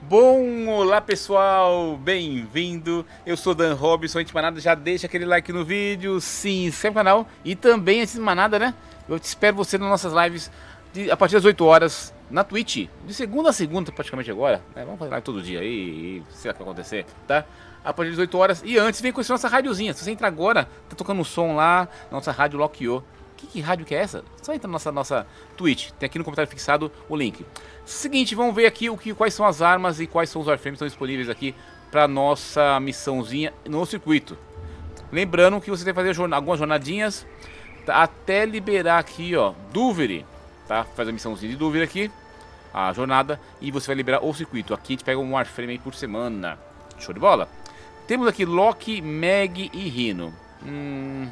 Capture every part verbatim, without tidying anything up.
Bom, olá pessoal, bem-vindo, eu sou Dan Robson, antes de mais nada já deixa aquele like no vídeo, se inscreve no canal e também antes de mais nada, né, eu te espero você nas nossas lives de, a partir das oito horas na Twitch, de segunda a segunda praticamente agora, né? Vamos fazer live todo dia aí, e sei lá o que vai acontecer, tá? A partir das oito horas e antes vem conhecer nossa rádiozinha, se você entrar agora, tá tocando um som lá, nossa rádio Lockyo. Que, que rádio que é essa? Só entra na nossa, nossa Twitch, tem aqui no comentário fixado o link. Seguinte, vamos ver aqui o que, quais são as armas e quais são os warframes que estão disponíveis aqui para nossa missãozinha no circuito. Lembrando que você tem que fazer jornada, algumas jornadinhas tá, até liberar aqui, ó, Duviri, tá? Faz a missãozinha de Duviri aqui, a jornada, e você vai liberar o circuito. Aqui a gente pega um warframe aí por semana. Show de bola? Temos aqui Loki, Meg e Rhino. Hum...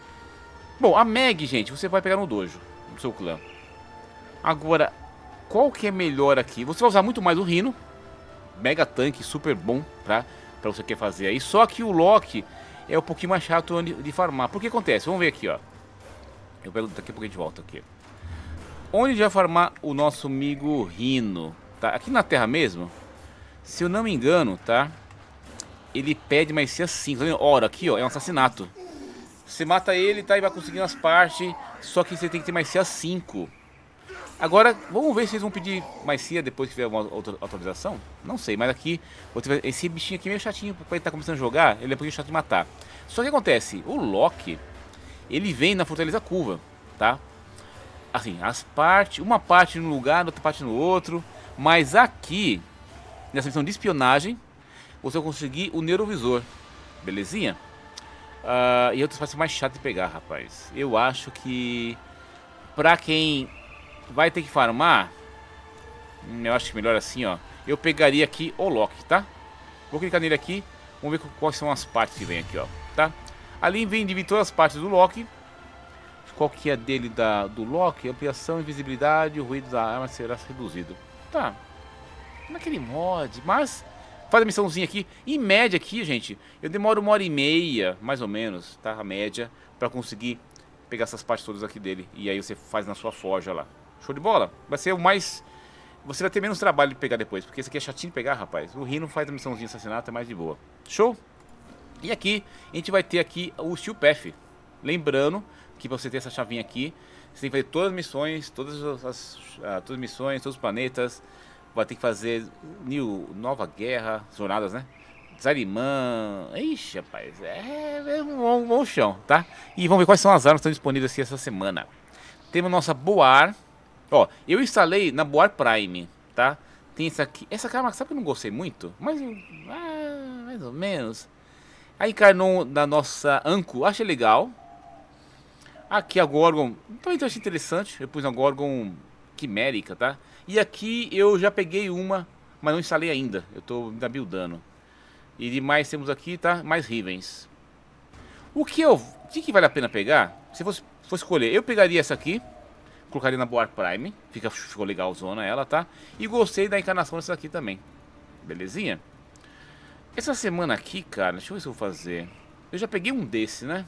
Bom, a Meg, gente, você vai pegar no dojo, no seu clã. Agora, qual que é melhor aqui? Você vai usar muito mais o Rhino. Mega tanque, super bom pra, pra você quer fazer aí. Só que o Loki é um pouquinho mais chato de, de farmar. Por que acontece? Vamos ver aqui, ó. Eu pego daqui a pouco a gente volta aqui. Onde vai farmar o nosso amigo Rhino? Tá? Aqui na terra mesmo, se eu não me engano, tá? Ele pede mais C cinco. Tá vendo? Ora, aqui, ó, é um assassinato. Você mata ele, tá, e vai conseguindo as partes. Só que você tem que ter mais C cinco. Agora, vamos ver se eles vão pedir mais C I A depois que tiver uma outra atualização. Não sei, mas aqui esse bichinho aqui é meio chatinho. Pra ele estar tá começando a jogar, ele é um pouquinho chato de matar. Só que acontece, o Loki, ele vem na Fortaleza Curva, tá? Assim, as partes, uma parte num lugar, outra parte no outro. Mas aqui, nessa missão de espionagem, você vai conseguir o Neurovisor. Belezinha? Uh, e outras partes mais chatas de pegar, rapaz. Eu acho que pra quem vai ter que farmar, eu acho que melhor assim, ó. Eu pegaria aqui o Loki, tá? Vou clicar nele aqui. Vamos ver quais são as partes que vem aqui, ó. Tá? Ali vem de todas as partes do Loki. Qual que é dele da, do Loki? Ampliação, invisibilidade, o ruído da arma será reduzido. Tá. Naquele mod, mas faz a missãozinha aqui. Em média aqui, gente, eu demoro uma hora e meia, mais ou menos, tá? A média, pra conseguir pegar essas partes todas aqui dele. E aí você faz na sua forja lá. Show de bola? Vai ser o mais... Você vai ter menos trabalho de pegar depois, porque esse aqui é chatinho de pegar, rapaz. O Rhino faz a missãozinha de assassinato, é mais de boa. Show? E aqui, a gente vai ter aqui o Steel Path. Lembrando que pra você ter essa chavinha aqui, você tem que fazer todas as missões, todas as, as, todas as missões, todos os planetas. Vai ter que fazer New, Nova Guerra, jornadas, né? Zarimã. Ixi, rapaz, é, é um bom, bom chão, tá? E vamos ver quais são as armas que estão disponíveis aqui essa semana. Temos nossa Boar. Ó, eu instalei na Boar Prime, tá? Tem essa aqui. Essa arma, sabe que eu não gostei muito? Mas, ah, mais ou menos. A Encarnou da nossa Anko, achei legal. Aqui a Gorgon, também eu achei interessante. Eu pus a Gorgon Quimérica, tá? E aqui eu já peguei uma, mas não instalei ainda. Eu tô ainda buildando. E demais temos aqui, tá? Mais Rivens. O que eu... O que, que vale a pena pegar? Se fosse, fosse escolher, eu pegaria essa aqui. Colocaria na Boar Prime. Fica, ficou legalzona ela, tá? E gostei da encarnação dessa aqui também. Belezinha? Essa semana aqui, cara, deixa eu ver se eu vou fazer. Eu já peguei um desse, né?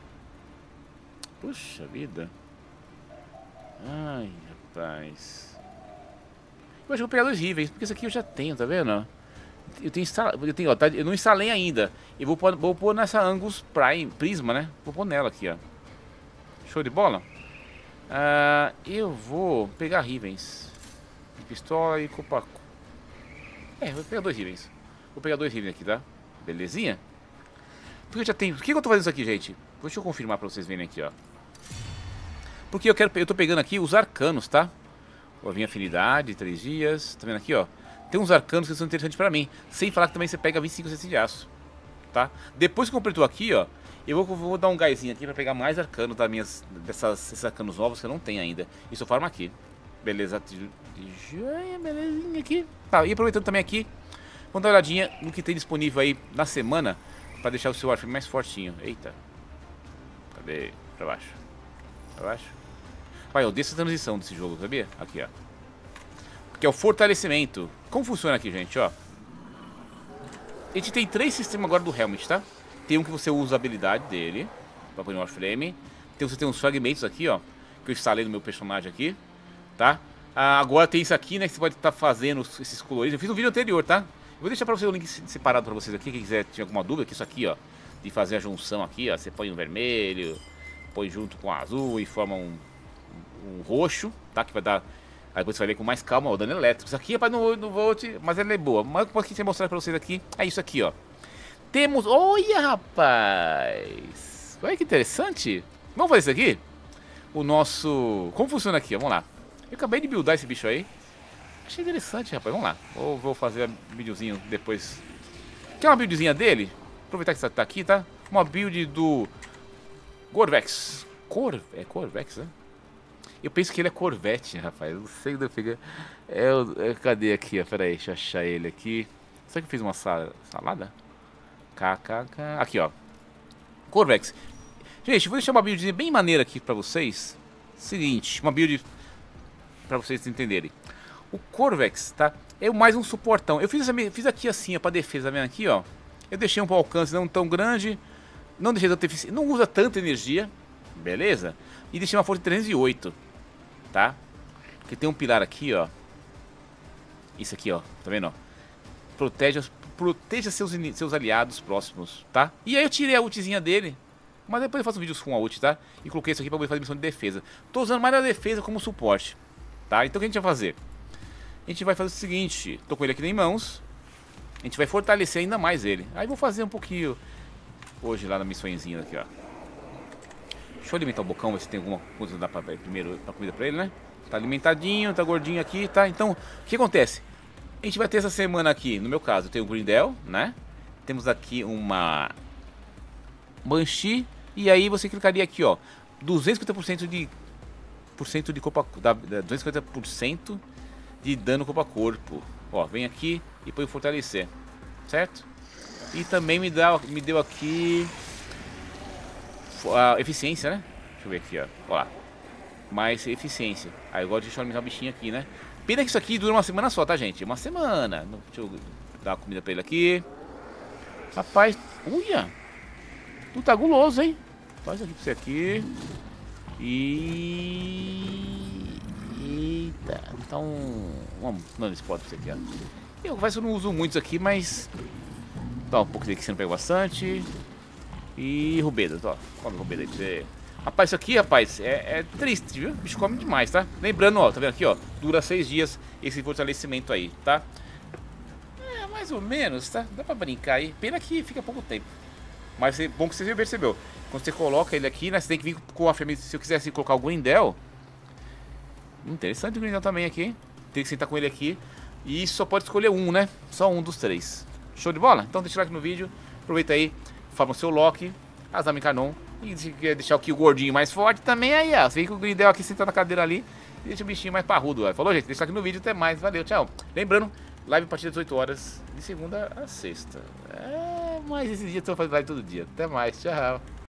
Puxa vida. Ai, rapaz. Eu acho que vou pegar dois Rivens, porque esse aqui eu já tenho, tá vendo? Eu tenho instalado, eu, tenho, ó, tá, eu não instalei ainda. Eu vou pôr, vou pôr nessa Angus Prime, Prisma, né? Vou pôr nela aqui, ó. Show de bola? Uh, eu vou pegar Rivens. Pistola e Copaco. É, vou pegar dois Rivens. Vou pegar dois Rivens aqui, tá? Belezinha? Porque eu já tenho... Por que eu tô fazendo isso aqui, gente? Deixa eu confirmar pra vocês verem aqui, ó. Porque eu quero... Eu tô pegando aqui os arcanos, tá? Ó, vinha afinidade, três dias. Tá vendo aqui, ó? Tem uns arcanos que são interessantes pra mim. Sem falar que também você pega vinte e cinco cestas de aço. Tá? Depois que eu completou aqui, ó. Eu vou, vou dar um gásinho aqui pra pegar mais arcanos das minhas... Dessas, esses arcanos novos que eu não tenho ainda. Isso eu farmo aqui. Beleza. De joia, belezinha aqui. Tá, e aproveitando também aqui. Vamos dar uma olhadinha no que tem disponível aí na semana. Pra deixar o seu Warframe mais fortinho. Eita. Cadê? Pra baixo. Pra baixo. Vai, eu desço essa transição desse jogo, sabia? Aqui, ó. Que é o fortalecimento. Como funciona aqui, gente, ó. A gente tem três sistemas agora do Helmet, tá? Tem um que você usa a habilidade dele pra pôr no Warframe. Tem, você tem uns fragmentos aqui, ó, que eu instalei no meu personagem aqui, tá? Ah, agora tem isso aqui, né, que você pode estar tá fazendo esses coloridos. Eu fiz um vídeo anterior, tá? Eu vou deixar pra você o link separado pra vocês aqui, quem quiser, tiver alguma dúvida, que isso aqui, ó, de fazer a junção aqui, ó, você põe um vermelho, põe junto com o azul e forma um, um, um roxo, tá? Que vai dar, aí você vai ver com mais calma, ó, o dano elétrico. Isso aqui é pra no, no volt, mas ela é boa. Mas o que eu mostrar pra vocês aqui é isso aqui, ó. Temos, olha, rapaz, olha que interessante. Vamos fazer isso aqui? O nosso, como funciona aqui, ó, vamos lá. Eu acabei de buildar esse bicho aí. Achei interessante, rapaz. Vamos lá. Vou, vou fazer um videozinho depois. Quer uma buildzinha dele? Aproveitar que você tá aqui, tá? Uma build do Corvex. Cor... É Corvex, né? Eu penso que ele é Corvette, rapaz. Não sei onde eu fiquei. É, o... é, cadê aqui? Ó? Pera aí, deixa eu achar ele aqui. Será que eu fiz uma sal... salada? K K K. Aqui, ó. Corvex. Gente, vou deixar uma buildzinha bem maneira aqui pra vocês. Seguinte, uma build pra vocês entenderem. O Corvex, tá? É mais um suportão. Eu fiz, fiz aqui assim, ó, pra defesa, tá vendo aqui, ó. Eu deixei um alcance não tão grande. Não deixei tanta eficiência. Não usa tanta energia. Beleza? E deixei uma força de trezentos e oito. Tá? Porque tem um pilar aqui, ó. Isso aqui, ó. Tá vendo, ó? Protege, proteja seus, seus aliados próximos, tá? E aí eu tirei a ultizinha dele. Mas depois eu faço vídeos com a ult, tá? E coloquei isso aqui pra poder fazer missão de defesa. Tô usando mais a defesa como suporte, tá? Então o que a gente vai fazer? A gente vai fazer o seguinte. Tô com ele aqui em mãos. A gente vai fortalecer ainda mais ele. Aí vou fazer um pouquinho hoje lá na missõezinha aqui, ó. Deixa eu alimentar o bocão, ver se tem alguma coisa que dá pra ver primeiro pra comida pra ele, né? Tá alimentadinho, tá gordinho aqui, tá? Então, o que acontece? A gente vai ter essa semana aqui, no meu caso, eu tenho o Grindel, né? Temos aqui uma Banshee. E aí você clicaria aqui, ó, duzentos e cinquenta por cento de por cento de corpo a, da, duzentos e cinquenta por cento de dano corpo a corpo. Ó, vem aqui e põe o fortalecer, certo? E também me dá, me deu aqui a eficiência, né? Deixa eu ver aqui, ó, ó lá. Mais eficiência. Aí eu gosto de deixar o bichinho aqui, né? Pena que isso aqui dura uma semana só, tá, gente? Uma semana. Deixa eu dar uma comida pra ele aqui. Rapaz, uia! Tu tá guloso, hein? Faz aqui pra você aqui. E... Eita. Então... Vamos dando esse spot pra você aqui, ó. Eu quase não uso muitos aqui, mas... Dá um pouco daqui que você não pega bastante. E Rubeda, ó. Come Rubeda aí pra você. Rapaz, isso aqui, rapaz, é, é triste, viu? O bicho come demais, tá? Lembrando, ó, tá vendo aqui, ó? Dura seis dias esse fortalecimento aí, tá? É, mais ou menos, tá? Dá pra brincar aí. Pena que fica pouco tempo. Mas é bom que você já percebeu. Quando você coloca ele aqui, né, você tem que vir com a ferramenta. Se eu quisesse colocar o Grindel. Interessante o Grindel também aqui. Tem que sentar com ele aqui. E só pode escolher um, né? Só um dos três. Show de bola? Então deixa o like no vídeo. Aproveita aí. Fala o seu Loki. Azami Canon. E se quer deixar aqui o gordinho mais forte também aí, ó. Você vem com o Grindel aqui sentado na cadeira ali. E deixa o bichinho mais parrudo, ó. Falou, gente? Deixa o like no vídeo. Até mais. Valeu, tchau. Lembrando, live a partir das dezoito horas. De segunda a sexta. É... Mas esse dia eu tô fazendo live todo dia. Até mais, tchau.